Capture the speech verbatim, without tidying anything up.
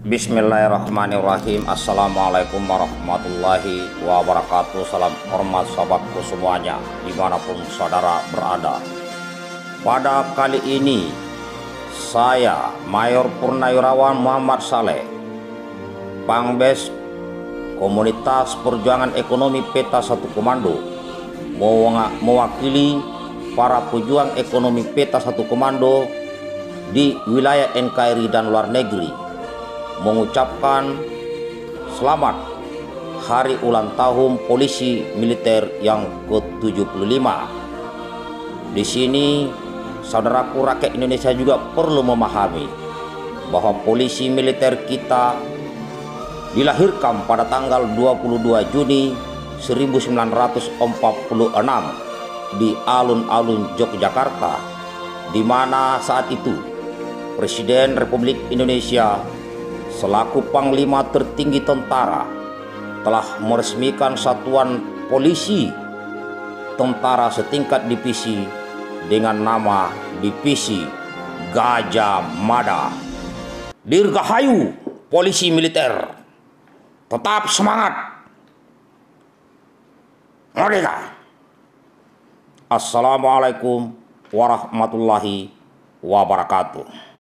Bismillahirrahmanirrahim. Assalamualaikum warahmatullahi wabarakatuh. Salam hormat sahabatku semuanya dimanapun saudara berada. Pada kali ini saya Mayor Purnawirawan Muhammad Saleh, Pangbes Komunitas Perjuangan Ekonomi Peta Satu Komando, mewakili para pejuang ekonomi Peta Satu Komando di wilayah N K R I dan luar negeri, mengucapkan selamat hari ulang tahun Polisi Militer yang ke tujuh puluh lima. Di sini saudaraku rakyat Indonesia juga perlu memahami bahwa polisi militer kita dilahirkan pada tanggal dua puluh dua Juni seribu sembilan ratus empat puluh enam di alun-alun Yogyakarta, di mana saat itu Presiden Republik Indonesia selaku Panglima tertinggi tentara telah meresmikan satuan polisi tentara setingkat divisi dengan nama Divisi Gajah Mada. Dirgahayu polisi militer, tetap semangat, merdeka. Assalamualaikum warahmatullahi wabarakatuh.